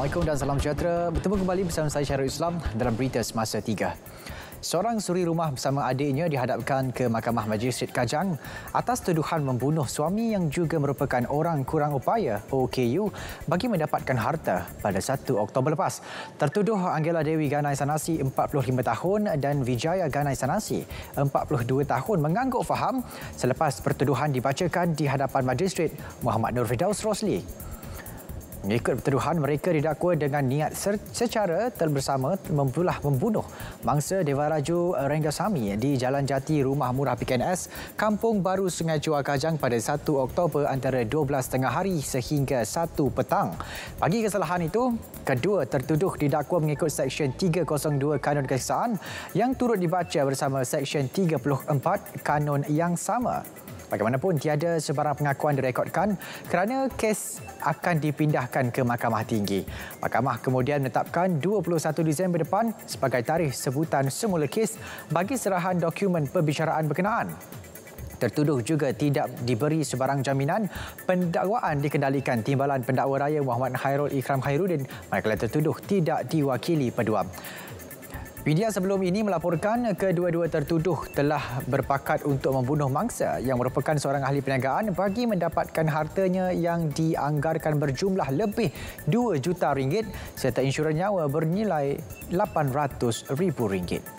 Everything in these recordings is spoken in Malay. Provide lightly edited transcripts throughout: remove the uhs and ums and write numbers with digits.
Assalamualaikum dan salam sejahtera. Bertemu kembali bersama saya Syahrul Islam dalam Berita Semasa 3. Seorang suri rumah bersama adiknya dihadapkan ke Mahkamah Magistrate Kajang atas tuduhan membunuh suami yang juga merupakan orang kurang upaya OKU bagi mendapatkan harta pada 1 Oktober lepas. Tertuduh Anggela Dewi Ganai Sanasi 45 tahun dan Vijaya Ganai Sanasi 42 tahun mengangguk faham selepas pertuduhan dibacakan di hadapan Magistrate Muhammad Nur Firdaus Rosli. Mengikut pertuduhan, mereka didakwa dengan niat secara bersama membunuh mangsa Dewa Raju Renggasami di Jalan Jati Rumah Murah PKNS, Kampung Baru Sungai Chua Kajang pada 1 Oktober antara 12.30 hari sehingga 1 petang. Bagi kesalahan itu, kedua tertuduh didakwa mengikut Seksyen 302 Kanun Keseksaan yang turut dibaca bersama Seksyen 34 Kanun yang sama. Bagaimanapun, tiada sebarang pengakuan direkodkan kerana kes akan dipindahkan ke Mahkamah Tinggi. Mahkamah kemudian menetapkan 21 Disember depan sebagai tarikh sebutan semula kes bagi serahan dokumen perbicaraan berkenaan. Tertuduh juga tidak diberi sebarang jaminan. Pendakwaan dikendalikan Timbalan Pendakwa Raya Muhammad Khairul Ikram Khairuddin manakala tertuduh tidak diwakili peduam. Media sebelum ini melaporkan kedua-dua tertuduh telah berpakat untuk membunuh mangsa yang merupakan seorang ahli perniagaan bagi mendapatkan hartanya yang dianggarkan berjumlah lebih 2 juta ringgit serta insurans nyawa bernilai RM800,000.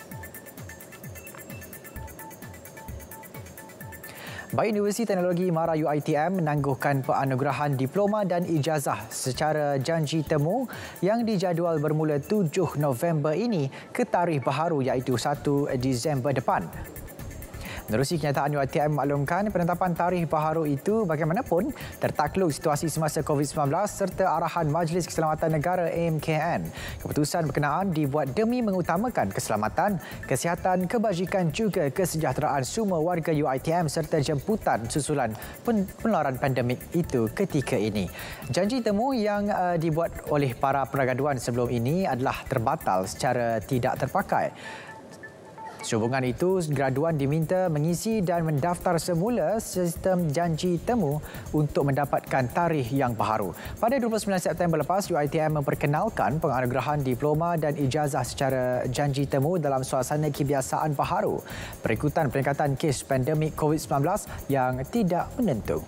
Baik Universiti Teknologi MARA UiTM menangguhkan penganugerahan diploma dan ijazah secara janji temu yang dijadual bermula 7 November ini ke tarikh baharu iaitu 1 Disember depan. Menerusi kenyataan UiTM memaklumkan penetapan tarikh baharu itu bagaimanapun tertakluk situasi semasa COVID-19 serta arahan Majlis Keselamatan Negara MKN. Keputusan berkenaan dibuat demi mengutamakan keselamatan, kesihatan, kebajikan juga kesejahteraan semua warga UiTM serta jemputan susulan penularan pandemik itu ketika ini. Janji temu yang dibuat oleh para penagaduan sebelum ini adalah terbatal secara tidak terpakai. Sehubungan itu, graduan diminta mengisi dan mendaftar semula sistem janji temu untuk mendapatkan tarikh yang baharu. Pada 29 September lepas, UiTM memperkenalkan penganugerahan diploma dan ijazah secara janji temu dalam suasana kebiasaan baharu berikutan peningkatan kes pandemik COVID-19 yang tidak menentu.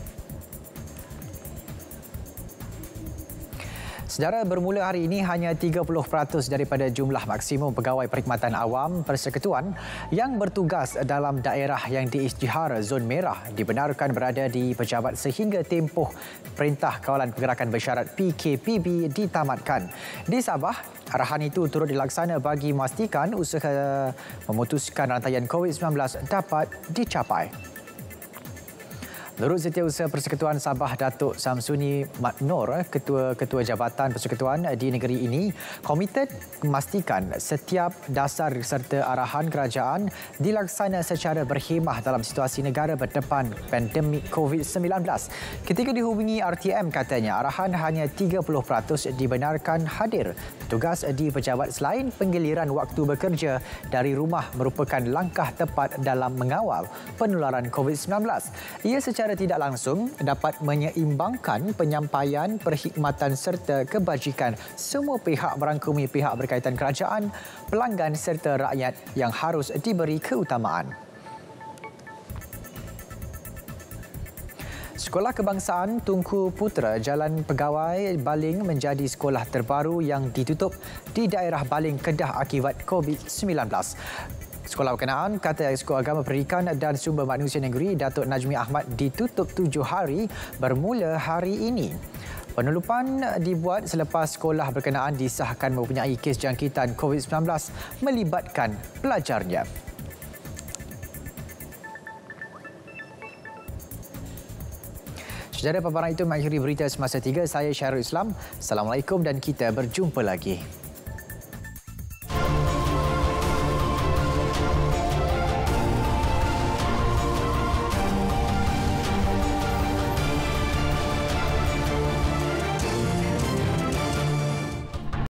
Sedara bermula hari ini, hanya 30% daripada jumlah maksimum pegawai perkhidmatan awam persekutuan yang bertugas dalam daerah yang diisytihar zon merah dibenarkan berada di pejabat sehingga tempoh Perintah Kawalan Pergerakan Bersyarat PKPB ditamatkan. Di Sabah, arahan itu turut dilaksana bagi memastikan usaha memutuskan rantaian COVID-19 dapat dicapai. Menurut Setiausaha Persekutuan Sabah Datuk Samsuni Maknor, Ketua Jabatan Persekutuan di negeri ini komited memastikan setiap dasar serta arahan kerajaan dilaksana secara berkhemah dalam situasi negara berdepan pandemik COVID-19. Ketika dihubungi RTM, katanya arahan hanya 30% dibenarkan hadir. Tugas di pejabat selain penggiliran waktu bekerja dari rumah merupakan langkah tepat dalam mengawal penularan COVID-19. Ia secara tidak langsung dapat menyeimbangkan penyampaian perkhidmatan serta kebajikan semua pihak merangkumi pihak berkaitan kerajaan, pelanggan serta rakyat yang harus diberi keutamaan. Sekolah Kebangsaan Tunku Putra Jalan Pegawai Baling menjadi sekolah terbaru yang ditutup di daerah Baling, Kedah akibat COVID-19. Sekolah berkenaan, kata Esko Agama Pendidikan dan Sumber Manusia Negeri Datuk Najmi Ahmad, ditutup 7 hari bermula hari ini. Penutupan dibuat selepas sekolah berkenaan disahkan mempunyai kes jangkitan COVID-19 melibatkan pelajarnya. Saudara, paparan itu mengakhiri Berita Semasa 3. Saya Syahrul Islam. Assalamualaikum dan kita berjumpa lagi.